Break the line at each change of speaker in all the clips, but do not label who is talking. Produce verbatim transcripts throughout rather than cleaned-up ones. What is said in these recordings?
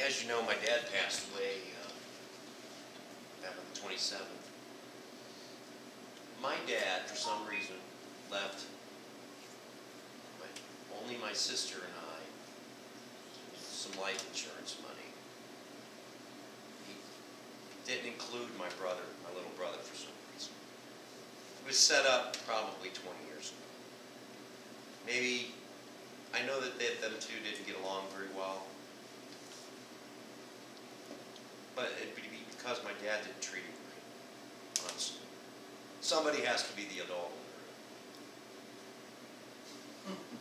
As you know, my dad passed away uh, back on the twenty-seventh. My dad, for some reason, left my, only my sister and I some life insurance money. He didn't include my brother, my little brother, for some reason. It was set up probably twenty years ago. Maybe, I know that they, them two didn't get along very well. But it'd be because my dad didn't treat him right, honestly. Somebody has to be the adult in the room.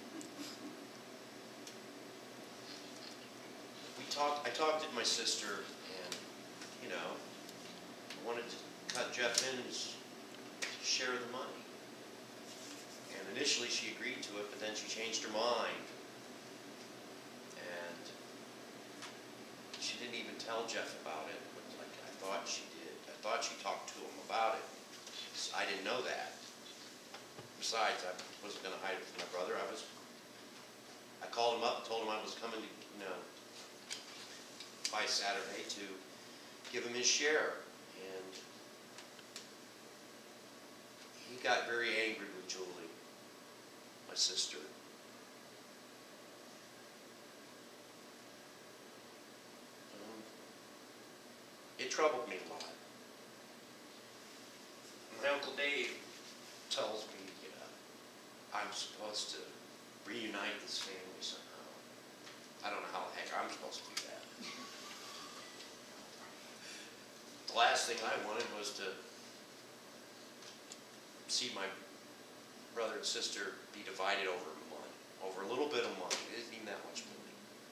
We talked, I talked to my sister, and, you know, I wanted to cut Jeff In's share of the money. And initially she agreed to it, but then she changed her mind. And she didn't even tell Jeff about it, but like I thought she did. I thought she talked to him about it. So I didn't know that. Besides, I wasn't going to hide it from my brother. I was. I called him up and told him I was coming to, you know, by Saturday to give him his share, and he got very angry with Julie, my sister. It troubled me a lot. My Uncle Dave tells me uh, I'm supposed to reunite this family somehow. I don't know how the heck I'm supposed to do that. The last thing I wanted was to see my brother and sister be divided over money, over a little bit of money. It isn't even that much money.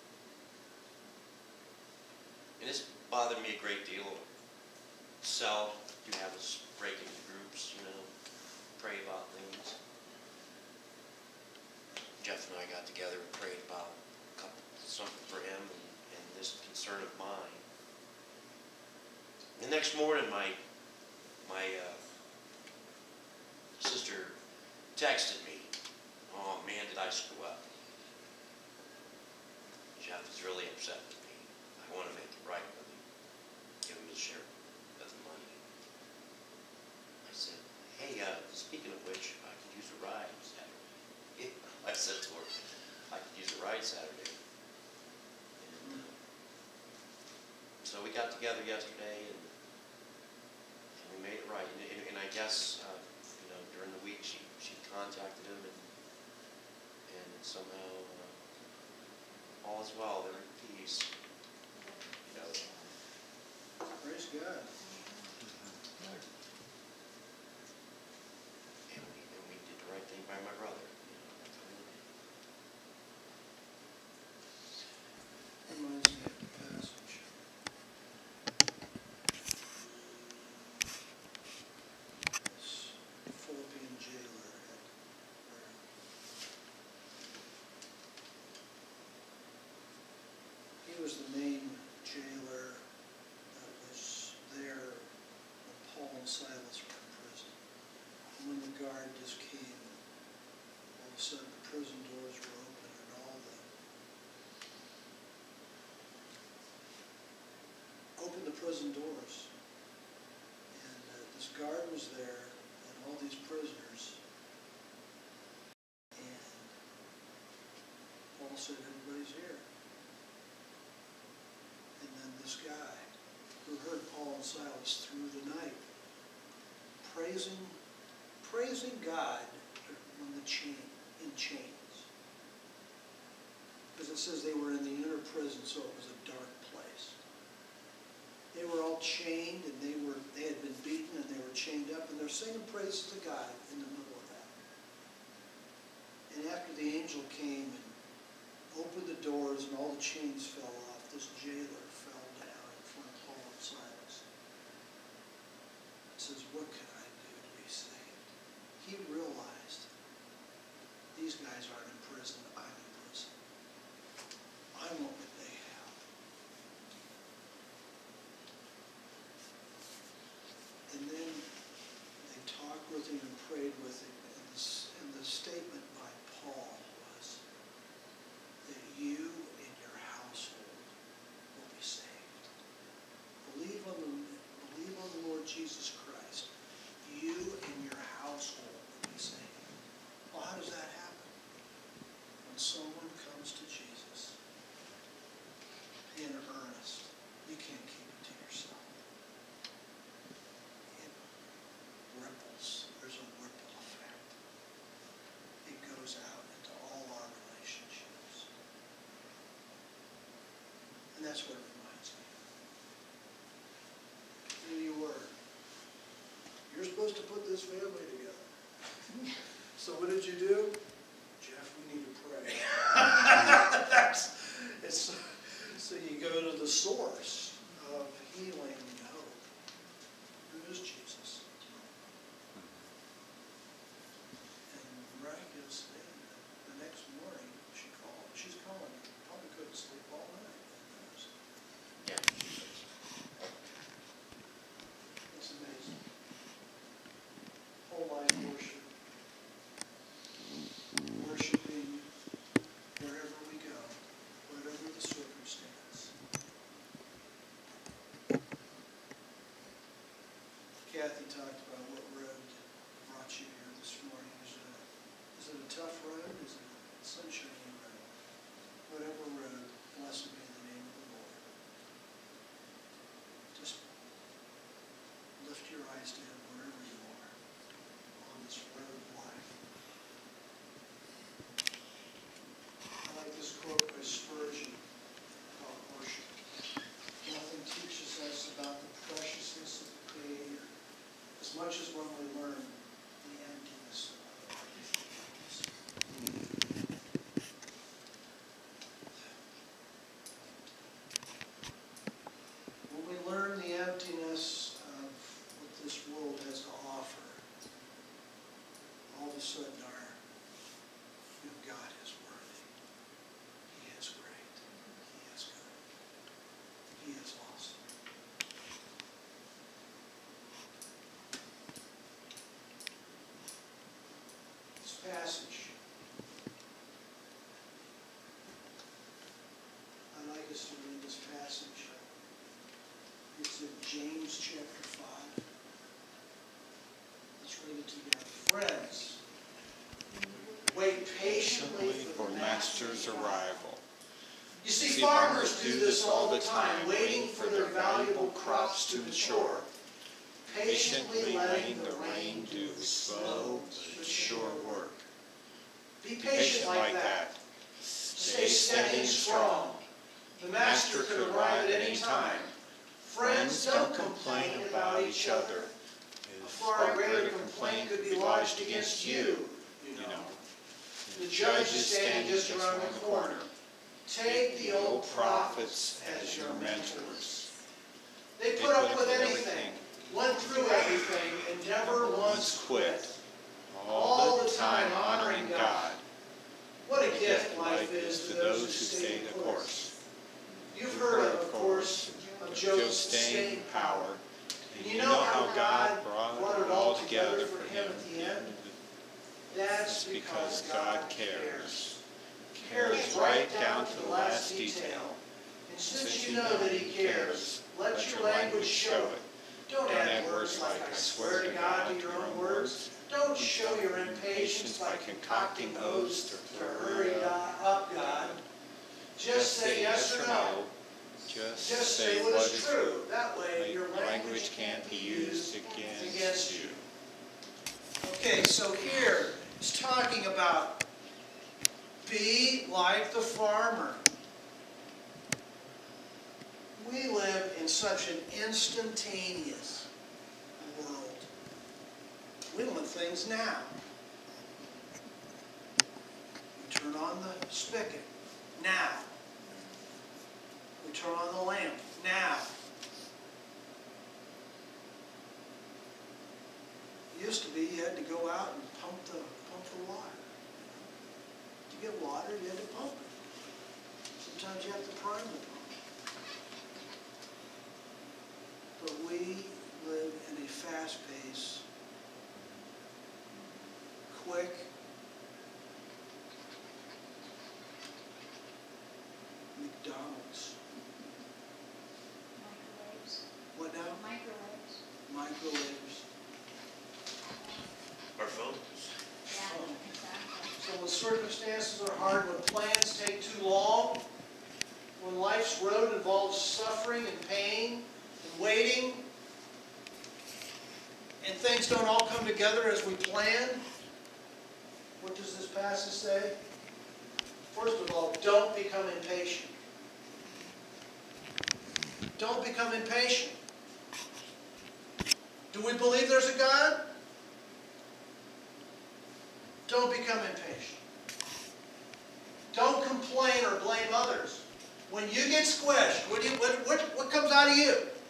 And this bothered me a great deal. Sell, you have us break into groups, you know, pray about things. Jeff and I got together and prayed about a couple, something for him and, and this concern of mine. The next morning, my my uh, sister texted me, "Oh man, did I screw up? Jeff is really upset with me. I want to make it right with him. Give him his share of the money." I said, "Hey, uh, speaking of which, I could use a ride Saturday." I said to her, "I could use a ride Saturday." And, uh, so we got together yesterday, and, and we made it right. And, and, and I guess, uh, you know, during the week she she contacted him, and and somehow uh, all is well. They're at peace. You know.
Praise God.
And we, and we did the right thing by my brother. You know, that's what we did.
Reminds me of the passage. This Philippian jailer had, or he was the main jailer that was there when Paul and Silas were in prison. And when the guard just came, all of a sudden the prison doors were open and all the opened the prison doors. And uh, this guard was there and all these prisoners. And Paul said, "Everybody's here." And then this guy who heard Paul and Silas through the night praising, praising God on the chain, in chains. Because it says they were in the inner prison, so it was a dark place. They were all chained, and they were they had been beaten, and they were chained up, and they're singing praises to God in the middle of that. And after the angel came and opened the doors, and all the chains fell off, this jailer fell down in front of Paul and Silas. He says, "What can I do to be saved?" He realized these guys aren't in prison, I'm in prison. I want what they have. And then they talked with him and prayed with him, and the, and the statement by Paul was that you and your household will be that's what it reminds me. Here you were. You're supposed to put this family together. So what did you do? Jeff, we need to pray. That's, it's, so you go to the source of healing and hope. Who is Jesus? And miraculously, the next morning, she called. She's calling. Probably couldn't sleep all night.
Yeah.
It's amazing. Whole life worship. Worshiping wherever we go, whatever the circumstance. Kathy talked about what road brought you here this morning. Is it a, is it a tough road? Is it a sunshiny road? Whatever road, blessed be the name of the Lord. Just lift your eyes to Him wherever you are on this road of life. I like this quote by Spurgeon about worship. Nothing teaches us about the preciousness of the Creator as much as when we learn the emptiness of our lives. When we learn the emptiness of what this world has to offer, all of a sudden our you know, God is worthy. He is great. He is good. He is awesome. This passage, I'd like us to read this passage. It's in James chapter five. Let's read it together. Friends, wait patiently for the master's arrival. You see, farmers do this all the time, waiting for their valuable crops to mature, patiently letting the rain do slow but sure work. Be patient like that. Stay steady and strong. The master could arrive at any time. Friends, don't complain about each other. A far greater complaint could be lodged against you, you know. The judge is standing just around the corner. Take the old prophets as your mentors. They put up with anything, went through everything, and never once quit. All the time honoring God. What a gift life is to those who stay the course. You've heard, of course, of Job's staying power. And you know how God brought it all together for him at the end? That's because God cares. Cares right down to the last detail. And since you know that He cares, let your language show it. Don't add words like I swear to God to your own words. Don't show your impatience by concocting oaths to hurry up God. Just say yes or no.
Just,
Just say what is true. That way your language can't be used against you. Okay, so here it's talking about be like the farmer. We live in such an instantaneous world. We want things now. We turn on the spigot now. We turn on the lamp now. It used to be you had to go out and pump the pump the water. To get water, you had to pump it. Sometimes you have to prime the pump. But we live in a fast-paced, quick, McDonald's.
Microwaves.
What now?
Microwaves.
Microwaves.
Our phones.
Yeah, exactly.
So when circumstances are hard, when plans take too long, when life's road involves suffering and pain and waiting, and things don't all come together as we plan, what does this passage say? First of all, don't become impatient. Don't become impatient. Do we believe there's a God? Don't become impatient. Don't complain or blame others. When you get squished, what, do you, what, what, what comes out of you?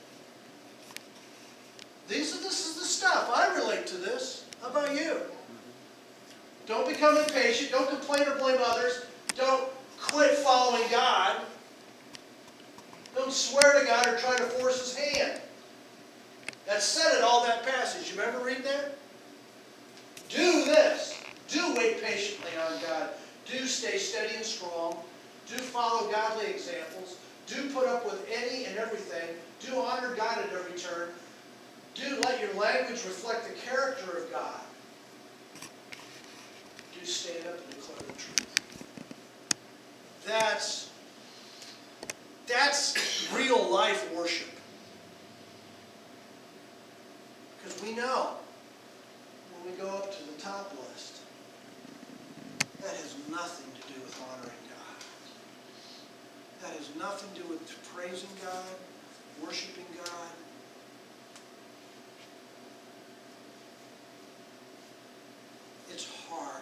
These are, this is the stuff. I relate to this. How about you? Don't become impatient. Don't complain or blame others. Don't quit following God. Don't swear to God or try to force His hand. That's said in all that passage. You ever read that? Do this. Do wait patiently on God. Do stay steady and strong. Do follow godly examples. Do put up with any and everything. Do honor God at every turn. Do let your language reflect the character of God. Do stand up and declare the truth. That's, that's real life worship. Because we know when we go up to the top list, that has nothing to do with honoring God. That has nothing to do with praising God, worshiping God. It's hard.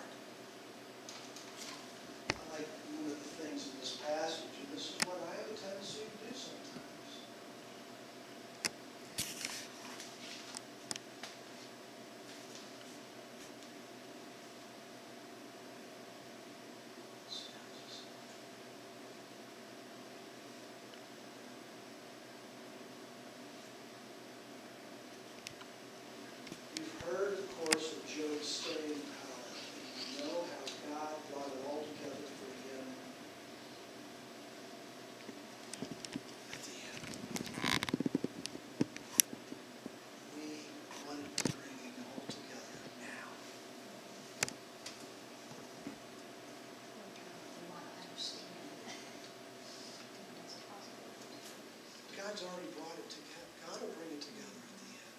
I like one of the things in this passage, and this is what I have a tendency to do sometimes. You've heard, of course, of Job's staying power. You know how God brought it all together for him at the end. We wanted to bring it all together now.
We want to understand that it's possible.
God's already brought it together. God will bring it together at the end.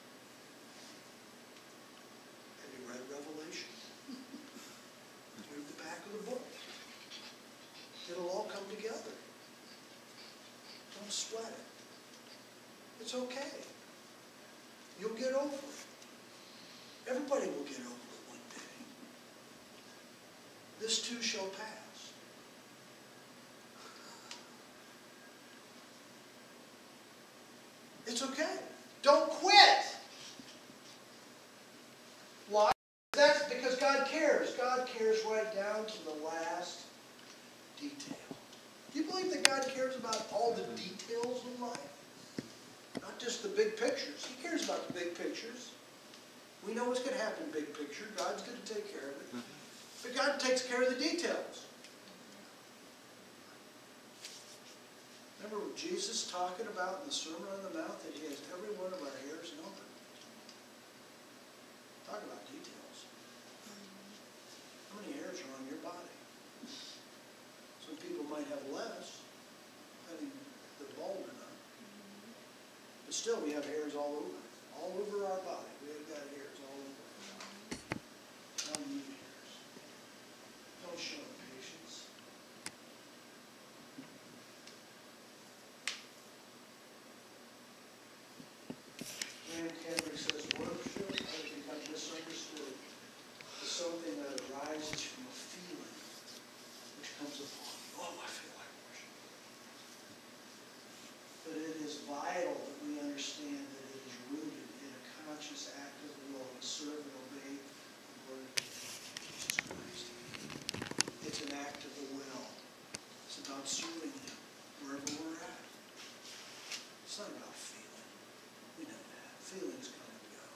Have you read Revelation? Read the back of the book. It'll all come together. Don't sweat it. It's okay. You'll get over it. Everybody will get over it one day. This too shall pass. It's okay. Don't quit. Why? That's because God cares. God cares right down to the last detail. Do you believe that God cares about all the details of life? Not just the big pictures. He cares about the big pictures. We know what's going to happen in big picture. God's going to take care of it. But God takes care of the details. Remember Jesus talking about in the Sermon on the Mount that He has every one of our hairs numbered. Talk about details. How many hairs are on your body? Some people might have less. I mean, they're bald enough. But still, we have hairs all over. All over our body. We have got hairs all over our body. Don't need hairs. Don't show impatience. Graham Kendrick says, worship has become misunderstood as something that arises from a feeling which comes upon you. Oh, I feel like worship. But it is vital that we understand that it is rooted in a conscious act of the will to serve and obey the word of Jesus Christ. It's an act of the will. It's about serving Him wherever we're at. It's not about feeling. We know that. Feelings come and go.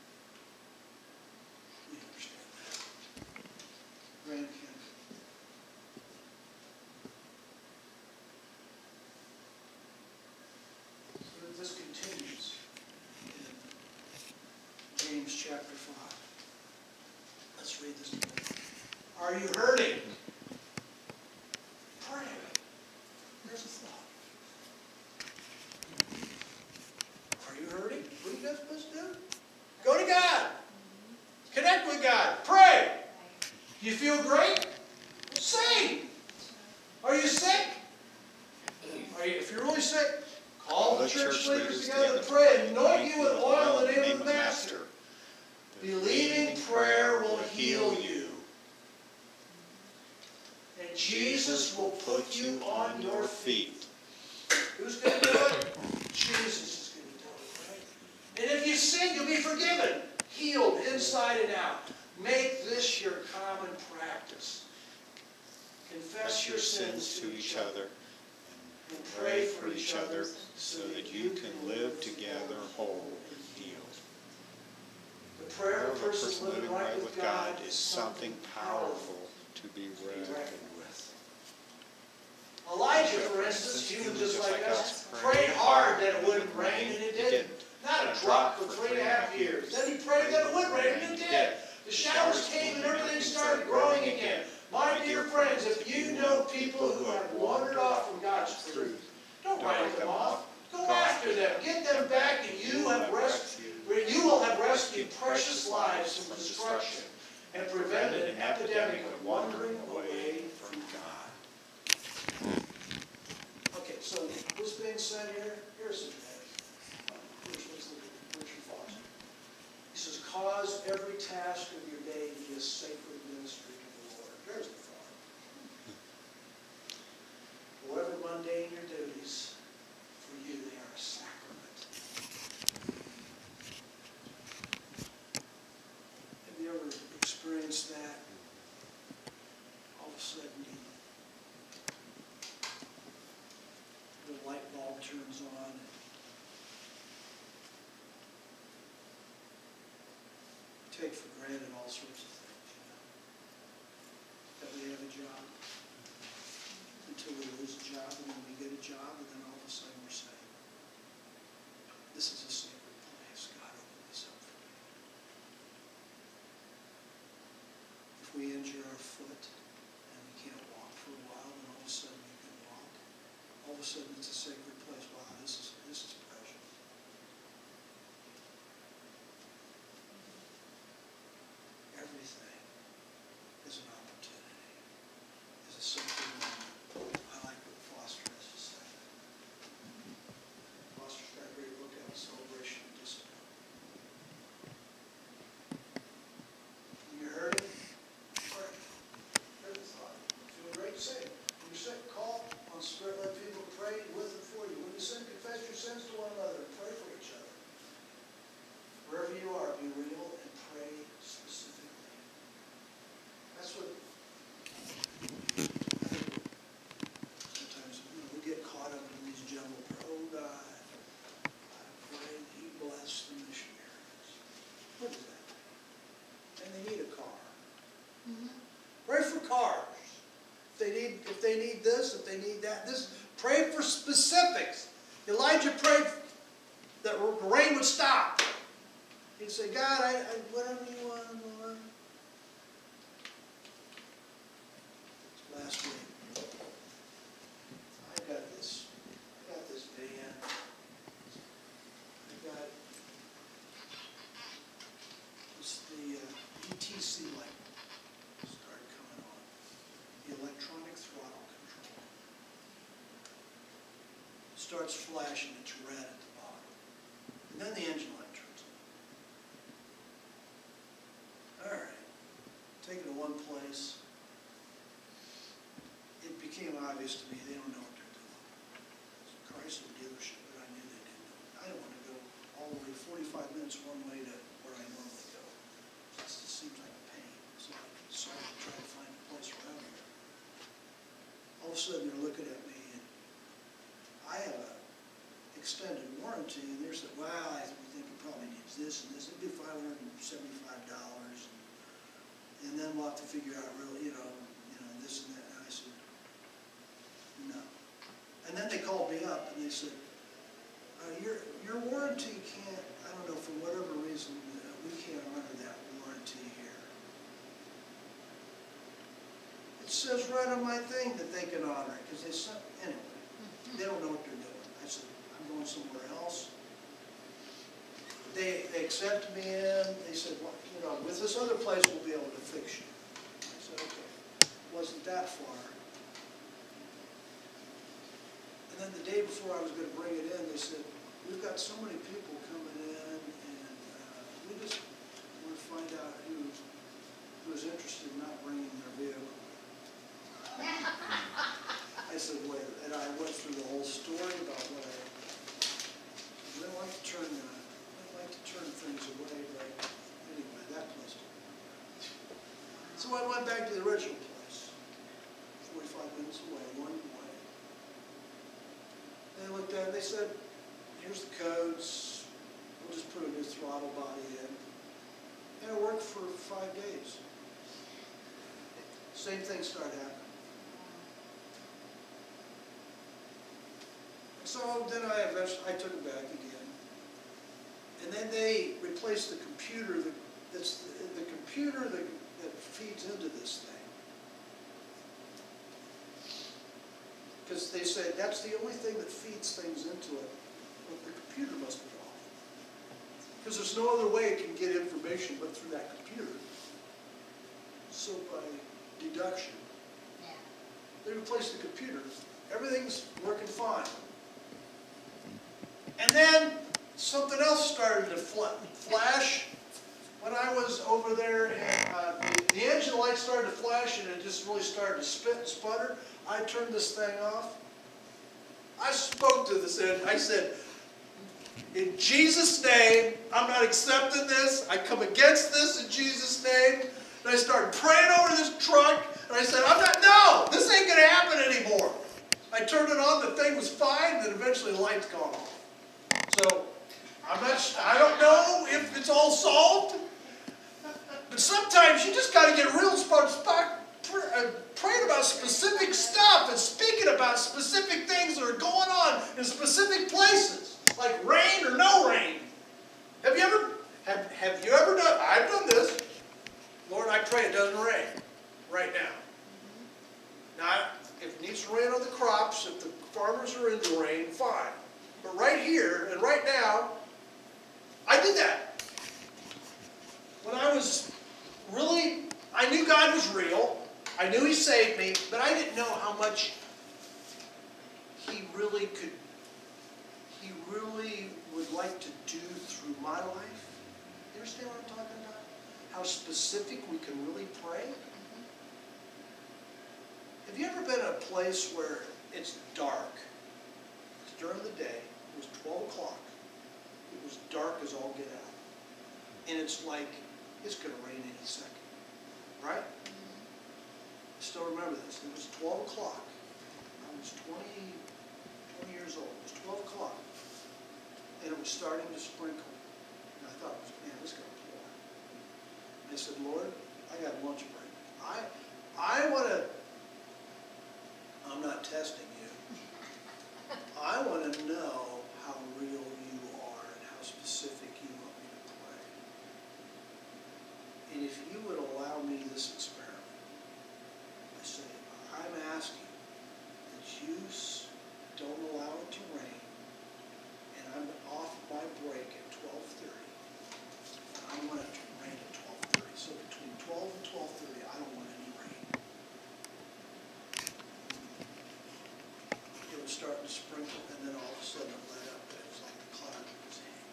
We understand that. Graham Kendrick. So this continues in James chapter five. Let's read this together. Are you hurting? Pray. There's a thought. Are you hurting? What are you guys supposed to do? Go to God. Connect with God. Pray. You feel great? Sing. Are you sick? Are you, if you're really sick, call Jesus will put you on your feet. Who's going to do it? Jesus is going to do it, right? And if you sin, you'll be forgiven, healed inside and out. Make this your common practice. Confess your sins to each other and pray for each other so that you can live together whole and healed. The prayer of a person living right with God is something powerful to be reckoned with. Elijah, for instance, human just like us, prayed hard that it wouldn't rain, and it didn't. Not a drop for three and a half years. Then he prayed that it would rain, and it did. The showers came and everything started growing again. My dear friends, if you know people who have wandered off from God's truth, don't write them off. Go after them. Get them back, and you have rescued, where you will have rescued precious lives from destruction and prevented an epidemic of wandering away from God. Okay, so this being said here, here's some things. Here's what's the Richard Foster. He says, cause every task of your day to be a sacred ministry to the Lord. There's the thought. However mundane your duties, for you they are a sacrament. Have you ever experienced that? All of a sudden you, the light bulb turns on. Take for granted all sorts of things, you know. That we have a job until we lose a job, and then we get a job, and then all of a sudden we're saying, this is a sacred place. God opened this up for me. If we injure our foot and we can't walk for a while, and all of a sudden we can walk, all of a sudden it's a sacred place. Wow, this is this is precious. Everything is an opportunity, is a sacred moment. I like what Foster has to say. Foster's got a great book out, Celebration of Discipline. When you're hurting, pray. Here's the thought. Feel great, say it. When you're sick, call on Spirit, let people pray with and for you. When you sin, confess your sins to one another and pray for each other. Wherever you are, be real and pray specifically. That's what sometimes, you know, we get caught up in these general prayers. Oh God, I pray that you bless the missionaries. What is that? And they need a car.
Mhm.
Pray for cars. If they need, if they need this, if they need that, this. Pray for specifics. Elijah prayed that the rain would stop. He'd say, God, I, I whatever you want, Lord. Last week, I got this, I got this van. I got, it's the uh, E T C light started coming on. The electronic throttle control. Starts flashing, it's red at the bottom. And then the engine light turns on. All right, take it to one place. It became obvious to me they don't know what they're doing. It's a Chrysler dealership, but I knew they didn't know. I don't want to go all the way forty-five minutes one way to where I normally go. It just seems like a pain. So I decided to try to find a place around here. All of a sudden they're looking at me, and I have a extended warranty, and they're saying, well, I think it probably needs this and this. It'd be five hundred seventy-five dollars. And, and then we'll have to figure out really, you know, you know, this and that. And I said, no. And then they called me up and they said, uh, your, your warranty can't, I don't know, for whatever reason, uh, we can't honor that warranty here. It says right on my thing that they can honor it, because they sent, anyway, they don't know what they're doing. I said, I'm going somewhere else. They, they accepted me in, they said, well, you know, with this other place we'll be able to fix you. I said, okay, it wasn't that far. And then the day before I was going to bring it in, they said, we've got so many people coming in, and uh, we just want to find out who, who is interested in not bringing their vehicle. So I went back to the original place, forty-five minutes away, one way. They looked at it, they said, here's the codes, we'll just put a new throttle body in. And it worked for five days. Same thing started happening. So then I eventually, I took it back again. And then they replaced the computer, that, that's the, the computer that, that feeds into this thing. Because they said that's the only thing that feeds things into it. Well, the computer must be off. Because there's no other way it can get information but through that computer. So by deduction,
Yeah.
they replaced the computer. Everything's working fine. And then something else started to fl flash. When I was over there, and, uh, the, the engine light started to flash and it just really started to spit and sputter. I turned this thing off. I spoke to this end. I said, in Jesus' name, I'm not accepting this. I come against this in Jesus' name. And I started praying over this truck. And I said, I'm not, no, this ain't going to happen anymore. I turned it on. The thing was fine. Then eventually the light's gone off. So I'm not, I don't know if it's all solved. But sometimes you just got to get real smart, praying about specific stuff and speaking about specific things that are going on in specific places, like rain or no rain. Have you ever, have, have you ever done, I've done this. Lord, I pray it doesn't rain right now. Now, if it needs to rain on the crops, if the farmers are in the rain, fine. But right here and right now, I did that. When I was really, I knew God was real. I knew He saved me, but I didn't know how much He really could, He really would like to do through my life. You understand what I'm talking about? How specific we can really pray? Have you ever been in a place where it's dark? It's during the day. It was twelve o'clock. It was dark as all get out. And it's like, it's going to rain any second. Right? I still remember this. It was twelve o'clock. I was twenty, twenty years old. It was twelve o'clock. And it was starting to sprinkle. And I thought, man, this is going to pour. And I said, Lord, I got a lunch break. I, I want to, I'm not testing you. I want to know how real you are and how specific you want me to pray. And if you would allow me this experiment, I say, I'm asking that you don't allow it to rain, and I'm off my break at twelve thirty. I want it to rain at twelve thirty. So between twelve and twelve thirty, I don't want any rain. It was starting to sprinkle, and then all of a sudden it let up, and it was like the cloud was hanging.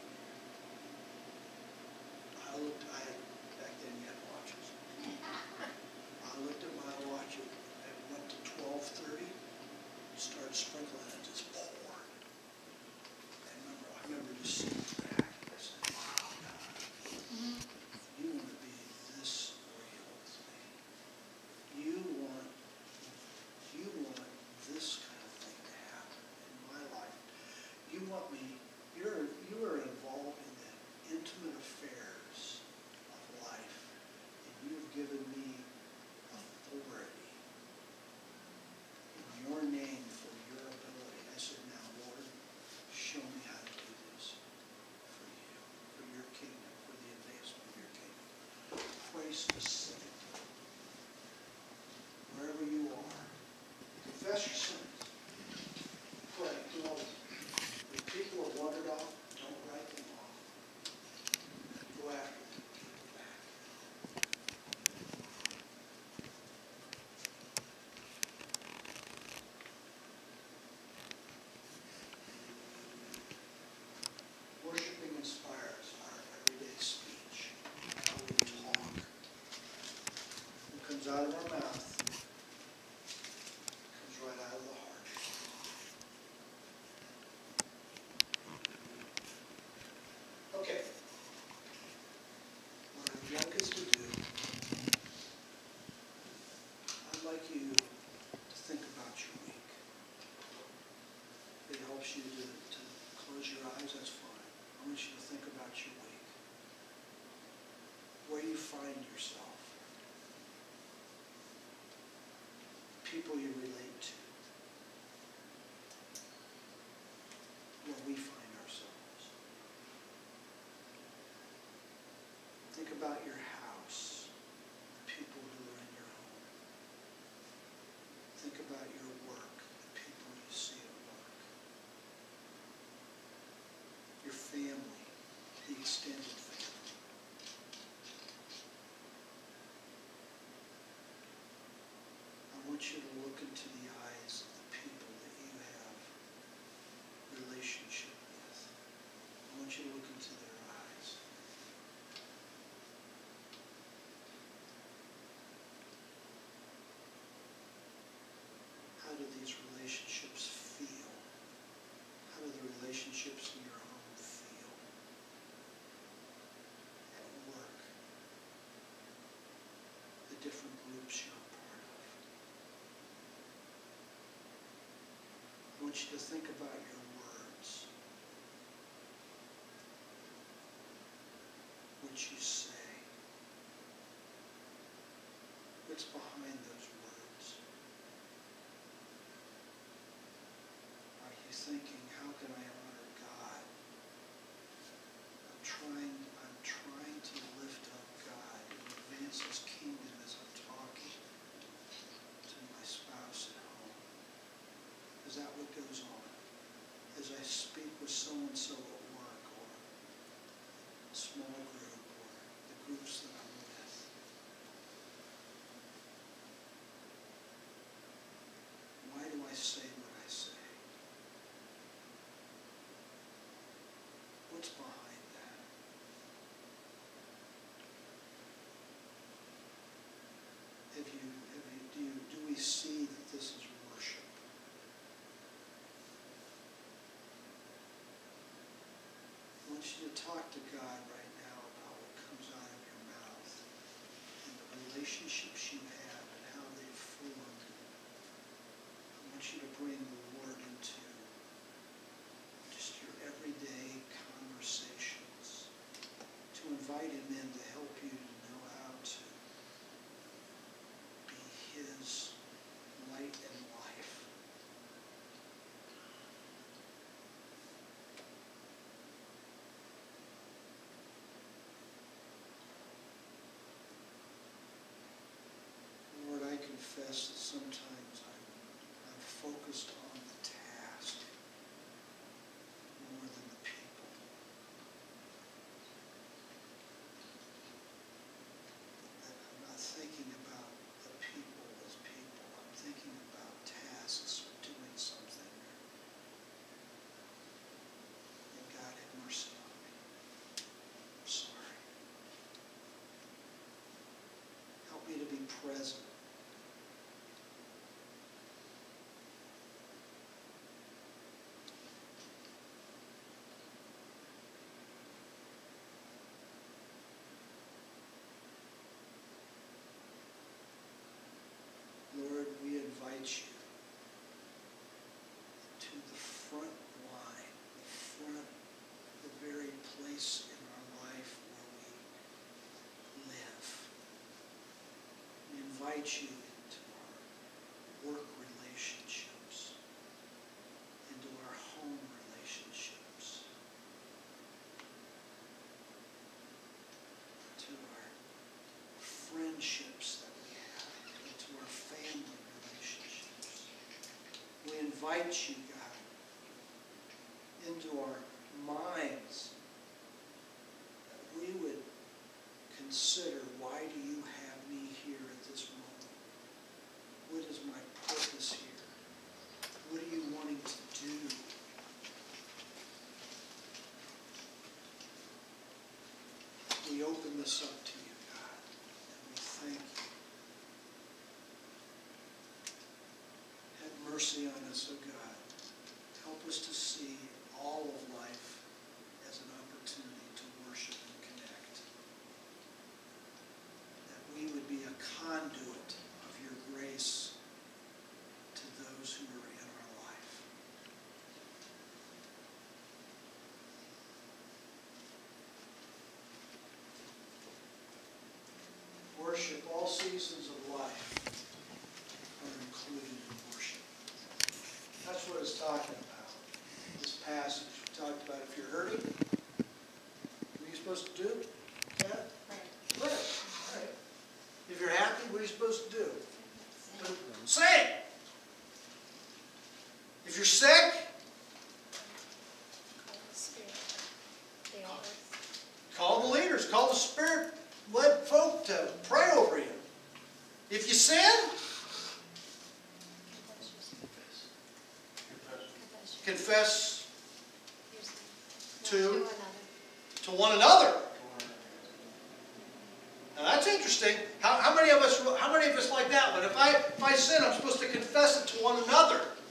I looked, I had, back then you had watches. I looked at my watch, it it went to twelve thirty, started sprinkling, and it just poured. And remember, I remember just sitting back, and I said, wow, God, you want to be this real with me. You want, you want this kind of thing to happen in my life. You want me, you're, you are involved in the intimate affairs of life, and you have given me authority in your name for your ability. I said, now, Lord, show me how to do this for you, for your kingdom, for the advancement of your kingdom. Pray specifically, wherever you are. Confess your sins. Pray. You know, when people have wandered off, don't write them off. Go after them. Back. Worshiping inspires our everyday speech, how we talk. find yourself, people you relate to, where we find ourselves. Think about your house, the people who are in your home. Think about your work, the people you see at work. Your family, the extended family. I want you to look into the eyes of the people that you have relationship with. I want you to look into their eyes. How do these relationships feel? How do the relationships in your home feel? At work, the different groups you're a part of. I want you to think about your words. What you say. What's behind those words? Are you thinking, how can I honor God? I'm trying, I'm trying to lift up God and advance His kingdom as I'm talking to my spouse at home. Is that what goes on? As I speak with so-and-so at work, or a small group, or the groups that I'm with. Why do I say what I say? What's behind that? Have you, have you, do you, do we see that this is worship? I want you to talk to God right now about what comes out of your mouth and the relationships you have and how they've formed. I want you to bring the Lord into just your everyday conversations, to invite Him in to help you to know how to be His light and life. Lord, I confess that sometimes I'm, I'm focused on the task more than the people. That I'm not thinking about the people as people. I'm thinking about tasks or doing something. And God, have mercy on me. I'm sorry. Help me to be present. Lord, we invite you to the front line, the front, the very place in our life where we live. We invite you into our work relationships, into our home relationships, to our friendships that we have, into our family relationships. We invite you, God, into our minds, that we would consider, why do you have me here at this moment? What is my purpose here? What are you wanting to do? We open this up to you, God, and we thank you. Have mercy on us, O God. Help us to see all of life as an opportunity to worship and connect. That we would be a conduit of your grace to those who are in our life. worship, all seasons of life are included in worship. That's what it's talking about. This passage, we talked about if you're hurting, what are you supposed to do? Yeah? Pray. Right. If you're happy, what are you supposed to do? Sing. If you're sick, call the leaders, call the Spirit-led folk to pray over you. If you sin, confess to, to one another. Now that's interesting. How, how many of us how many of us like that one? If I if I sin, I'm supposed to confess it to one another.